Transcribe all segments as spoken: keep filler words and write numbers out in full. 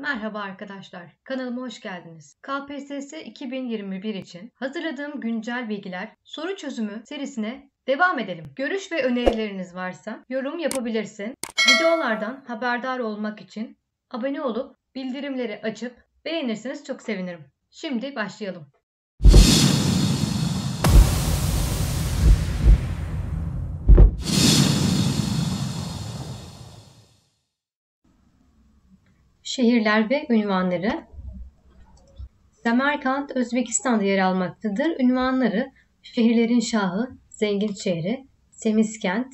Merhaba arkadaşlar, kanalıma hoş geldiniz. K P S S iki bin yirmi bir için hazırladığım güncel bilgiler soru çözümü serisine devam edelim. Görüş ve önerileriniz varsa yorum yapabilirsin. Videolardan haberdar olmak için abone olup bildirimleri açıp beğenirseniz çok sevinirim. Şimdi başlayalım. Şehirler ve ünvanları. Semerkant, Özbekistan'da yer almaktadır. Ünvanları: şehirlerin şahı, zengin şehri, Semiskent.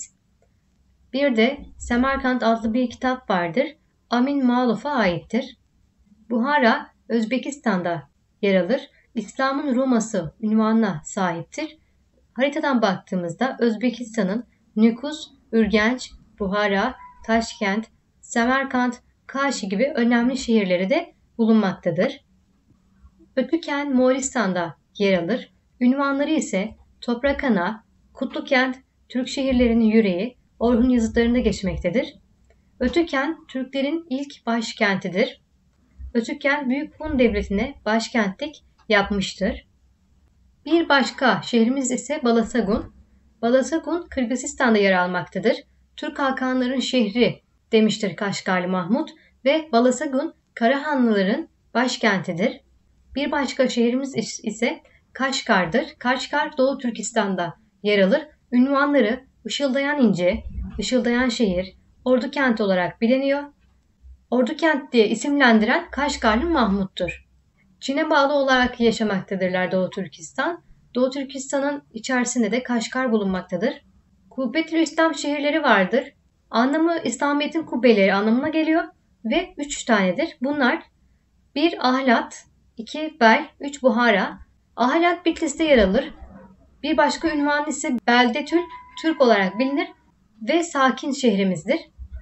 Bir de Semerkant adlı bir kitap vardır. Amin Malof'a aittir. Buhara, Özbekistan'da yer alır. İslam'ın Roma'sı ünvanına sahiptir. Haritadan baktığımızda Özbekistan'ın Nükus, Ürgenç, Buhara, Taşkent, Semerkant, Kaşi gibi önemli şehirleri de bulunmaktadır. Ötüken Moğolistan'da yer alır. Ünvanları ise Toprakana, Kutlukent, Türk şehirlerinin yüreği, Orhun yazıtlarında geçmektedir. Ötüken Türklerin ilk başkentidir. Ötüken Büyük Hun Devleti'ne başkentlik yapmıştır. Bir başka şehrimiz ise Balasagun. Balasagun Kırgızistan'da yer almaktadır. Türk Hakanların şehri demiştir Kaşgarlı Mahmut ve Balasagun Karahanlıların başkentidir. Bir başka şehrimiz ise Kaşgar'dır. Kaşgar Doğu Türkistan'da yer alır. Ünvanları Işıldayan İnce, Işıldayan Şehir, Ordukent olarak biliniyor. Ordukent diye isimlendiren Kaşgarlı Mahmut'tur. Çin'e bağlı olarak yaşamaktadırlar Doğu Türkistan. Doğu Türkistan'ın içerisinde de Kaşgar bulunmaktadır. Kubbetül İslam şehirleri vardır. Anlamı İslamiyet'in kubbeleri anlamına geliyor ve üç tanedir. Bunlar bir Ahlat, iki Bel, üç Buhara. Ahlat Bitlis'te yer alır. Bir başka ünvanı ise Beldetül Türk olarak bilinir ve sakin şehrimizdir.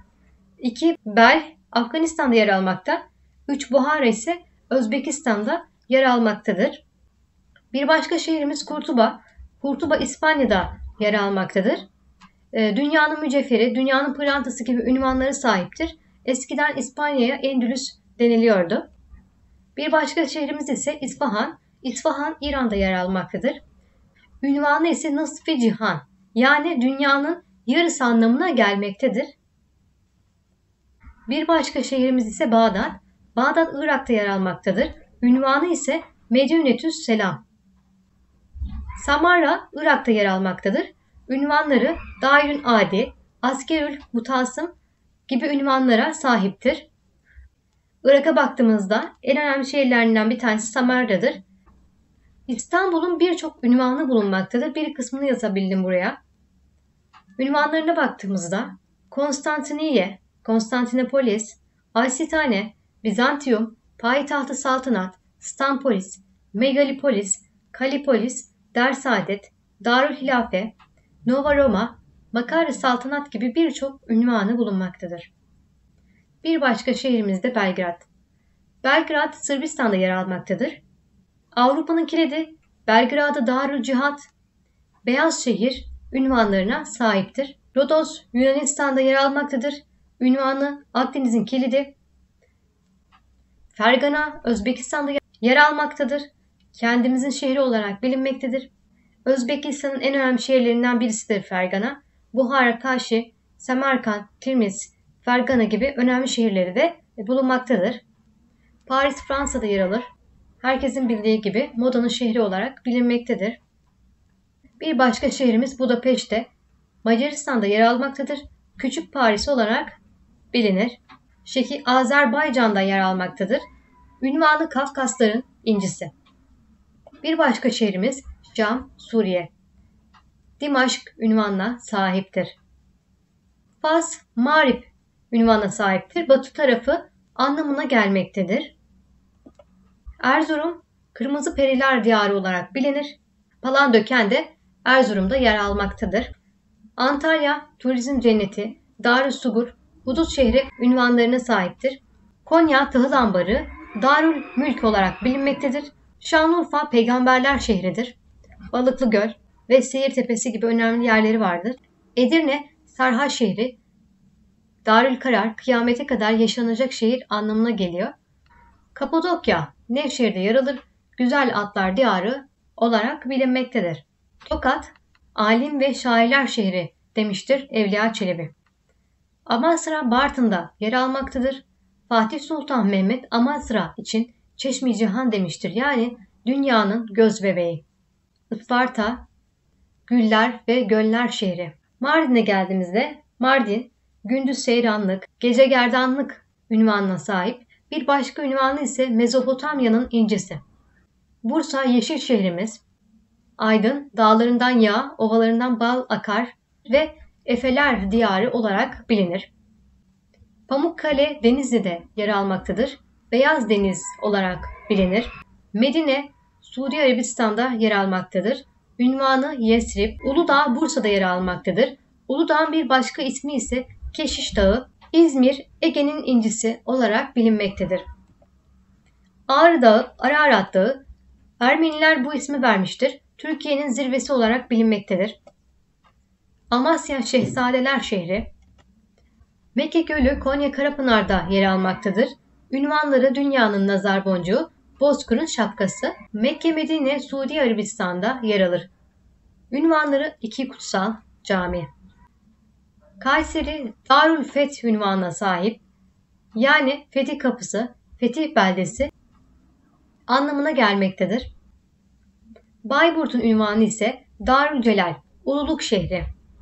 iki Bel Afganistan'da yer almakta. üç Buhara ise Özbekistan'da yer almaktadır. Bir başka şehrimiz Kurtuba. Kurtuba İspanya'da yer almaktadır. Dünyanın mücevheri, dünyanın pırlantası gibi ünvanları sahiptir. Eskiden İspanya'ya Endülüs deniliyordu. Bir başka şehrimiz ise İsfahan. İsfahan İran'da yer almaktadır. Ünvanı ise Nısf-ı Cihan, yani dünyanın yarısı anlamına gelmektedir. Bir başka şehrimiz ise Bağdat. Bağdat Irak'ta yer almaktadır. Ünvanı ise Medinetü's Selam. Samarra Irak'ta yer almaktadır. Ünvanları Dairün Adi, Askerül Mutasım gibi ünvanlara sahiptir. Irak'a baktığımızda en önemli şehirlerinden bir tanesi Samarra'dır. İstanbul'un birçok ünvanı bulunmaktadır. Bir kısmını yazabildim buraya. Ünvanlarına baktığımızda Konstantiniye, Konstantinopolis, Arsitane, Bizantium, Payitahtı Saltanat, Stampolis, Megalopolis, Kalipolis, Dersaadet, Darülhilafe, Nova Roma, Makar-ı Saltanat gibi birçok ünvanı bulunmaktadır. Bir başka şehrimiz de Belgrad. Belgrad Sırbistan'da yer almaktadır. Avrupa'nın kilidi, Belgrad'ı Darül Cihat, Beyaz Şehir ünvanlarına sahiptir. Rodos Yunanistan'da yer almaktadır. Ünvanı Akdeniz'in kilidi. Fergana Özbekistan'da yer almaktadır. Kendimizin şehri olarak bilinmektedir. Özbekistan'ın en önemli şehirlerinden birisidir Fergana. Buhara, Kaşi, Semerkant, Tirmiz, Fergana gibi önemli şehirleri de bulunmaktadır. Paris Fransa'da yer alır. Herkesin bildiği gibi modanın şehri olarak bilinmektedir. Bir başka şehrimiz Budapeşte, Macaristan'da yer almaktadır. Küçük Paris olarak bilinir. Şehir Azerbaycan'da yer almaktadır. Ünvanı Kafkasların incisi. Bir başka şehrimiz Şam, Suriye. Dimaşk ünvanına sahiptir. Fas, Mağrip ünvanına sahiptir. Batı tarafı anlamına gelmektedir. Erzurum, Kırmızı Periler Diyarı olarak bilinir. Palandöken de Erzurum'da yer almaktadır. Antalya, Turizm Cenneti, Darüssugur, Hudut şehri ünvanlarına sahiptir. Konya, Tahıl Ambarı, Darül Mülk olarak bilinmektedir. Şanlıurfa, Peygamberler şehridir. Balıklıgöl ve Seyirtepesi gibi önemli yerleri vardır. Edirne, Sarhaç şehri, Darül Karar, kıyamete kadar yaşanacak şehir anlamına geliyor. Kapadokya, Nevşehir'de yer alır, güzel atlar diyarı olarak bilinmektedir. Tokat, alim ve şairler şehri demiştir Evliya Çelebi. Amasra, Bartın'da yer almaktadır. Fatih Sultan Mehmet Amasra için Çeşmi Cihan demiştir. Yani dünyanın göz bebeği. Isparta, güller ve göller şehri. Mardin'e geldiğimizde Mardin, gündüz seyranlık, gece gerdanlık ünvanına sahip. Bir başka ünvanı ise Mezopotamya'nın incisi. Bursa, yeşil şehrimiz. Aydın, dağlarından yağ, ovalarından bal akar ve Efeler diyarı olarak bilinir. Pamukkale, Denizli'de yer almaktadır. Beyaz Deniz olarak bilinir. Medine, Suudi Arabistan'da yer almaktadır. Ünvanı Yesrib. Uludağ, Bursa'da yer almaktadır. Uludağ'ın bir başka ismi ise Keşiş Dağı. İzmir, Ege'nin incisi olarak bilinmektedir. Ağrı Dağı, Ararat Dağı. Ermeniler bu ismi vermiştir. Türkiye'nin zirvesi olarak bilinmektedir. Amasya, Şehzadeler şehri. Mekke Gölü, Konya Karapınar'da yer almaktadır. Ünvanları dünyanın nazar boncuğu, Bozkır'ın şapkası. Mekke, Medine, Suudi Arabistan'da yer alır. Ünvanları iki kutsal cami. Kayseri, Darülfeth ünvanına sahip. Yani Fetih Kapısı, Fetih Beldesi anlamına gelmektedir. Bayburt'un ünvanı ise Darülcelal, Ululuk şehri.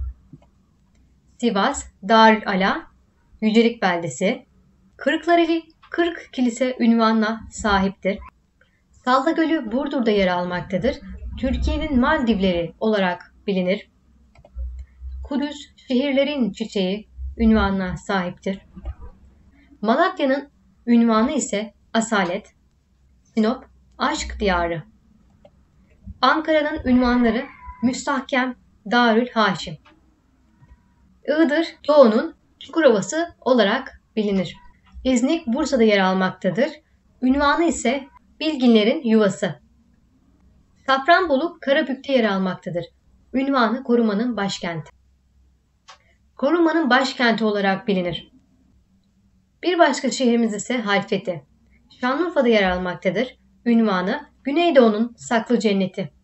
Sivas, Darül Ala, Yücelik Beldesi. Kırklareli, Kırk Kilise ünvanına sahiptir. Salda Gölü Burdur'da yer almaktadır. Türkiye'nin Maldivleri olarak bilinir. Kudüs, şehirlerin çiçeği ünvanına sahiptir. Malatya'nın ünvanı ise Asalet. Sinop, Aşk Diyarı. Ankara'nın ünvanları Müstahkem, Darül Haşim. Iğdır, Doğu'nun Çukurovası olarak bilinir. İznik, Bursa'da yer almaktadır. Ünvanı ise Bilginlerin Yuvası. Safranbolu, Karabük'te yer almaktadır. Ünvanı korumanın başkenti. Korumanın başkenti olarak bilinir. Bir başka şehrimiz ise Halfeti. Şanlıurfa'da yer almaktadır. Ünvanı Güneydoğu'nun saklı cenneti.